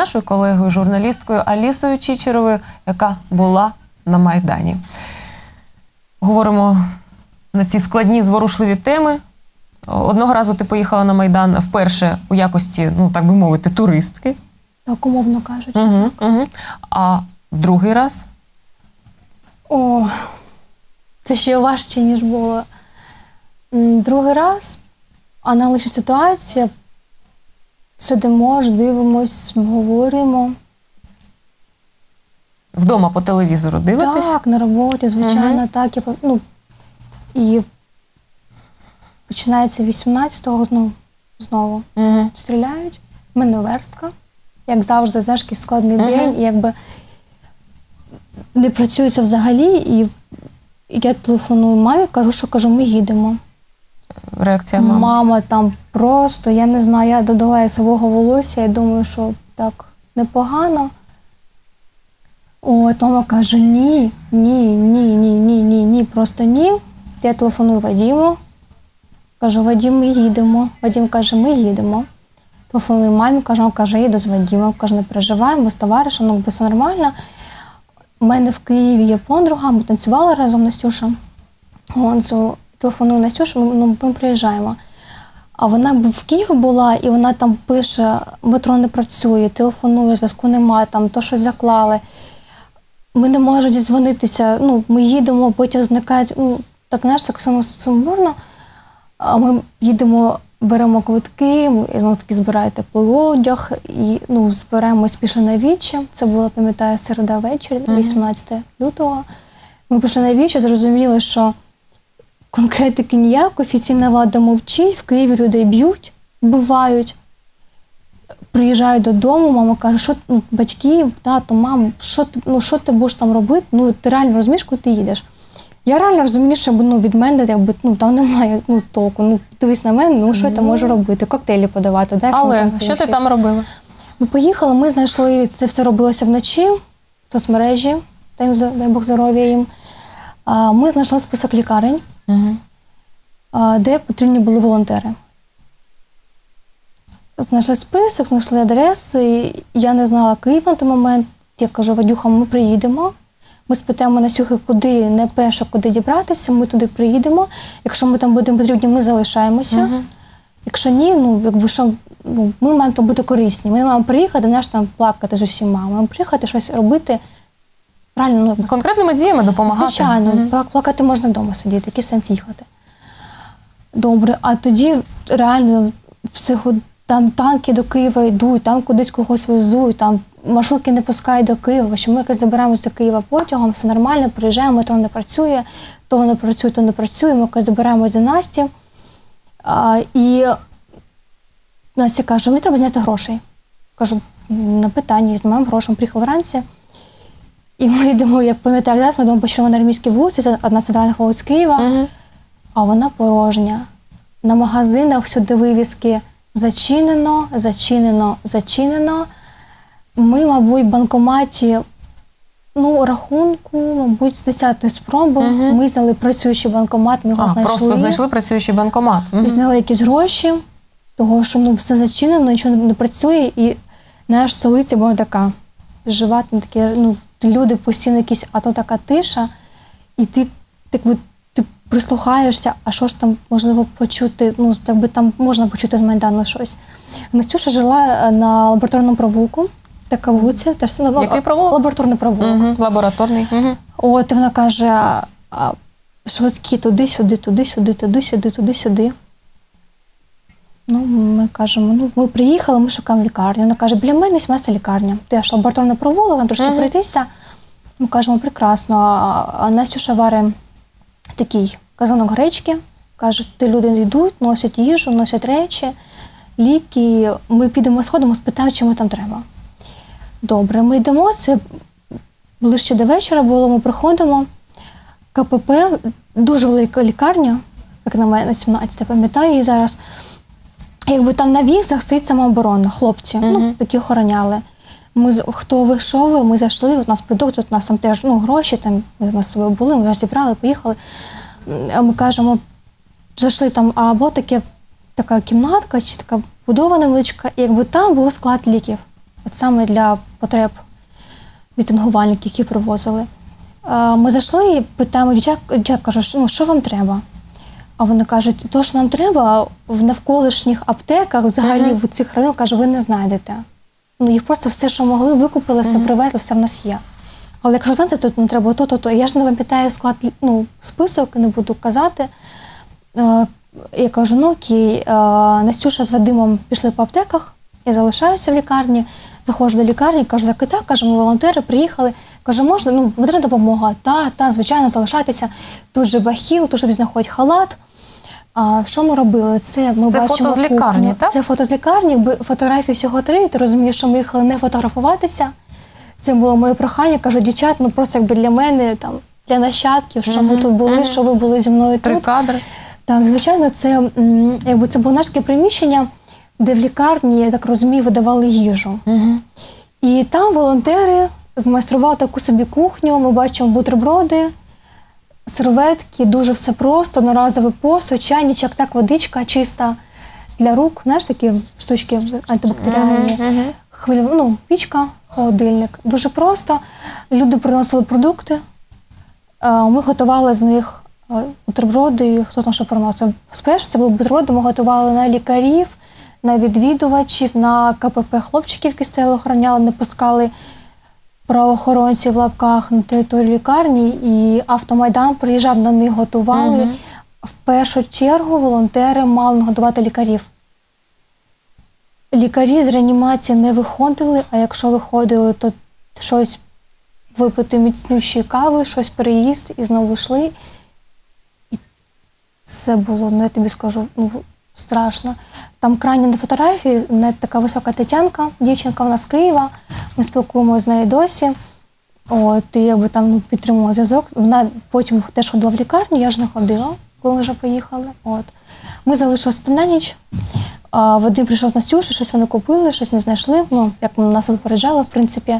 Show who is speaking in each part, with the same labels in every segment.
Speaker 1: нашою колегою, журналісткою Алісою Чичеровою, яка була на Майдані. Говоримо на ці складні, зворушливі теми. Одного разу ти поїхала на Майдан вперше у якості, ну так би мовити, туристки.
Speaker 2: Так, умовно кажучи.
Speaker 1: А другий раз?
Speaker 2: О, це ще важче, ніж було. Другий раз аналогічна ситуація. Сидимо, дивимось, говоримо.
Speaker 1: Вдома по телевізору дивитесь?
Speaker 2: Так, на роботі, звичайно, так. І починається 18-го знову. Стріляють. В мене верстка. Як завжди, теж складний день. І якби не працюється взагалі. І я телефоную мамі, кажу, ми їдемо.
Speaker 1: Реакція мами?
Speaker 2: Мама там просто, я не знаю, я додала свого волосся, і думаю, що так непогано. От, мама каже, ні, просто ні. Я телефоную Вадиму, кажу, Вадим, ми їдемо. Вадим каже, ми їдемо. Телефоную мамі, мама каже, я їду з Вадимом. Каже, не переживай, ми з товаришем, ну, все нормально. У мене в Києві є подруга, ми танцювали разом Настюша. Телефоную Настюшу, ми приїжджаємо. А вона в Києві була, і вона там пише, метро не працює, телефонує, зв'язку немає, там то щось заклали. Ми не можемо дізвонитися, ми їдемо, потім зникає, так, знаєш, так сумбурно. Ми їдемо, беремо квитки, знову таки збирає теплий одяг, і збираємось, пішли на Вічі. Це була, пам'ятаю, середа вечір, 18 лютого. Ми пішли на Вічі, зрозуміли, що конкретики ніяк, офіційна влада мовчить, в Києві людей б'ють, вбивають. Приїжджають додому, мама каже, що батьки, тато, мам, що ти будеш там робити? Ти реально розумієш, куди ти їдеш? Я реально розумію, що від мене там немає толку. Дивись на мене, що я там можу робити? Коктейлі подавати.
Speaker 1: Але що ти там робила?
Speaker 2: Ми поїхали, ми знайшли, це все робилося вночі, в соцмережі, дай Бог здоров'я їм. Ми знайшли список лікарень, де потрібні були волонтери. Знайшли список, знайшли адреси, я не знала Київ на той момент. Я кажу, Вадюха, ми приїдемо, ми спитаємо Насюхи, куди, не перше, куди дібратися, ми туди приїдемо. Якщо ми там будемо потрібні, ми залишаємося. Якщо ні, ми маємо бути корисні. Ми маємо приїхати, не ж там плакати з усіма, ми маємо приїхати, щось робити. Правильно,
Speaker 1: конкретними діями допомагати.
Speaker 2: Звичайно, плакати можна вдома сидіти, який сенс їхати. Добре, а тоді реально там танки до Києва йдуть, там кудись когось везуть, там маршрутки не пускають до Києва, що ми якось добираємось до Києва потягом, все нормально, приїжджаємо, метро не працює, то не працює, ми якось добираємось до Насті. І Настя каже, мені треба зняти грошей. Кажу, на питання, знімаємо гроші, ми приїхали вранці. І ми йдемо, як пам'ятаю, зараз ми йдемо по Червоноармійській вулиці, це одна з центральних вулиць Києва, а вона порожня. На магазинах всюди вивіски зачинено, зачинено, зачинено. Ми, мабуть, в банкоматі, рахунку, мабуть, з 10-ї спроби, ми зняли працюючий банкомат, ми його знайшли.
Speaker 1: Просто знайшли працюючий банкомат.
Speaker 2: І зняли якісь гроші, того, що все зачинено, нічого не працює, і наша столиця була така жива, там такі, люди постійно якісь, а то така тиша, і ти прислухаєшся, а що ж там можливо почути, там можна почути з Майдану щось. Настюша жила на Лабораторному провулку, така вулиця.
Speaker 1: Який провулок?
Speaker 2: Лабораторний провулок.
Speaker 1: Лабораторний.
Speaker 2: От вона каже, швидкі туди-сюди, туди-сюди, туди-сюди, туди-сюди. Ми кажемо, ми приїхали, ми шукаємо лікарню. Вона каже, біля мене 17 лікарня. Теж лабораторний провулок, там трошки пройтися. Ми кажемо, прекрасно. А Настюша варить такий казанок гречки. Каже, люди йдуть, носять їжу, носять речі, ліки. Ми підемо, сходимо, спитаємо, чому там треба. Добре, ми йдемо, це ближче до вечора було, ми приходимо. КПП, дуже велика лікарня, як на мене, 17, пам'ятаю її зараз. Якби там на візах стоїть самооборона, хлопці, такі охороняли. Хто вийшов, ми зайшли, у нас продукти, у нас там теж гроші, там ми з собою були, ми вже зібрали, поїхали. Ми кажемо, зайшли там, або така кімнатка, чи така будова невеличка, і якби там був склад ліків. от саме для потреб мітингувальників, які привозили. Ми зайшли і питаємо дівчат, кажуть, що вам треба? А вони кажуть, то, що нам треба, в навколишніх аптеках, взагалі в цих районах, каже, ви не знайдете. Їх просто все, що могли, викупилися, привезли, все в нас є. Але якщо знаєте, тут не треба то. Я ж не пам'ятаю склад, список, не буду казати. Я кажу, окей, Настюша з Вадимом пішли по аптеках, я залишаюся в лікарні, заходжу до лікарні, кажу, так, кажу, ми волонтери, приїхали. Кажу, можна, потрібна допомога. Та, звичайно, залишайтеся. Тут же бахіл, тут же знаходять халат. Що ми робили? Це бачимо
Speaker 1: фото з лікарні, так?
Speaker 2: Це фото з лікарні, фотографій всього 3, ти розумієш, що ми їхали не фотографуватися. Це було моє прохання, кажу, дівчат, просто якби для мене, для нащадків, що ми тут були, що ви були зі мною тут.
Speaker 1: 3 кадри.
Speaker 2: Так, звичайно, це було наше приміщення, де в лікарні, я так розумію, видавали їжу. І там волонтери змайстрували таку собі кухню, ми бачимо бутерброди, серветки, дуже все просто, одноразовий посуд, чайничок, так, водичка чиста для рук, знаєш, такі штучки антибактеріальні, пічка, холодильник. Дуже просто. Люди приносили продукти, ми готували з них бутерброди, хто там що приносив. Спершу це були бутерброди, ми готували на лікарів, на відвідувачів, на КПП хлопчиків, які стояли, охороняли, не пускали правоохоронців в лапках на територію лікарні, і автомайдан приїжджав, на них готували. В першу чергу волонтери мали нагодувати лікарів. Лікарі з реанімації не виходили, а якщо виходили, то щось випити міцнющої кави, щось переїсти і знову йшли. І це було, я тобі скажу, страшно. Там крайня на фотографії, навіть така висока Тетянка, дівчинка, вона з Києва, ми спілкуємося з нею досі. І якби там підтримувала зв'язок. Вона потім теж ходила в лікарню, я ж не ходила, коли вже поїхали. Ми залишилися там на ніч. Вадим прийшов з Настюшею, щось вони купили, щось не знайшли, як нас випереджали, в принципі.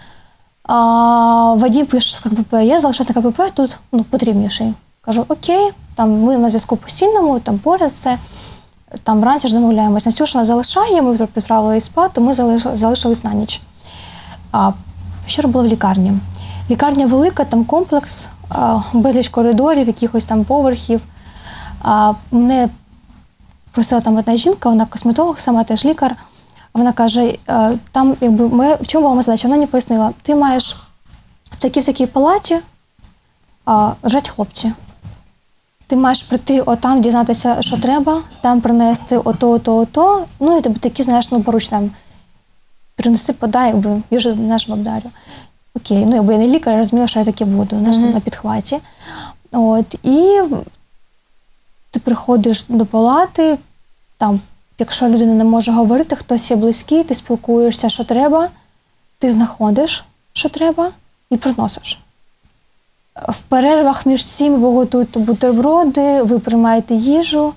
Speaker 2: Вадим пише з КПП, я залишаюся на КПП, тут потрібніший. Кажу, окей, ми на зв'язку постійному, там поряд це, там вранці ж домовляємось. Настюша нас залишає, ми відправили її спати, ми залишились на ніч. Що робила в лікарні? Лікарня велика, там комплекс, безліч коридорів, якихось там поверхів. Мене просила там одна жінка, вона косметолог, сама теж лікар. Вона каже, там якби в чому була моя задача? Вона мені пояснила, ти маєш в такій палаті лежать хлопці. Ти маєш прийти отам, дізнатися, що треба, там принести ото, і тобі такі, знаєш, поруч там принеси, подай, їжу нашому бабдарю. Окей, я не лікар, я розуміла, що я таке буду, на підхваті. І ти приходиш до палати, там, якщо людина не може говорити, хтось є близький, ти спілкуєшся, що треба, ти знаходиш, що треба, і приносиш. В перервах між цим ви готуєте бутерброди, ви приймаєте їжу.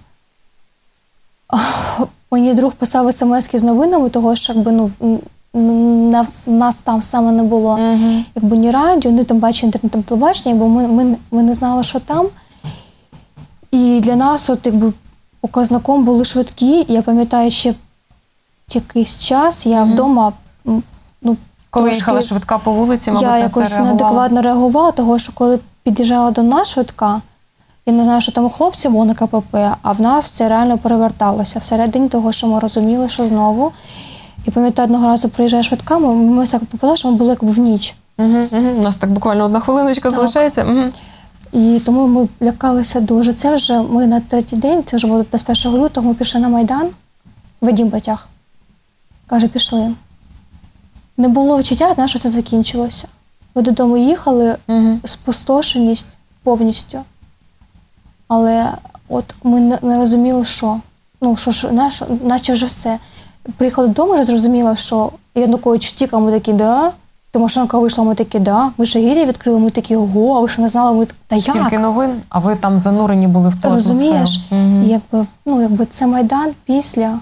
Speaker 2: Мені друг писав смс-ки з новинами, того що нас там саме не було ні радіо, ні там бачення інтернетом телебачення, бо ми не знали, що там. І для нас показником були швидкі, і я пам'ятаю, ще якийсь час я вдома,
Speaker 1: коли їхала швидка по вулиці, мабуть,
Speaker 2: я якось неадекватно реагувала, того що коли під'їжджала до нас швидка, я не знаю, що там у хлопців було на КПП, а в нас все реально переверталося всередині того, що ми розуміли, що знову. І пам'ятаю, одного разу приїжджає швидка, ми так попали, що ми були в ніч.
Speaker 1: У нас так буквально одна хвилиночка залишається.
Speaker 2: І тому ми лякалися дуже. Це вже ми на 3-й день, це вже було 21 лютого, ми пішли на Майдан, Вадим потяг. Каже, пішли. Не було відчуття, що це закінчилося. Ми додому їхали, спустошеність повністю. Але ми не розуміли, що. Наче вже все. Приїхали додому, вже зрозуміла, що Янукович втік, а ми такі, да. Тимошенко вийшла, ми такі, да. Ми ще гір'я відкрили, ми такі, ого, а ви що не знали, ми та як?
Speaker 1: Стільки новин, а ви там занурені були в ту атмосферу.
Speaker 2: Розумієш? Якби це Майдан після.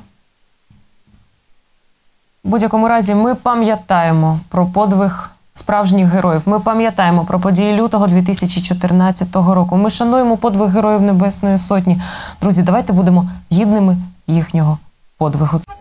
Speaker 1: В будь-якому разі ми пам'ятаємо про подвиг справжніх героїв. Ми пам'ятаємо про події лютого 2014 року. Ми шануємо подвиг Героїв Небесної Сотні. Друзі, давайте будемо гідними їхнього подвигу.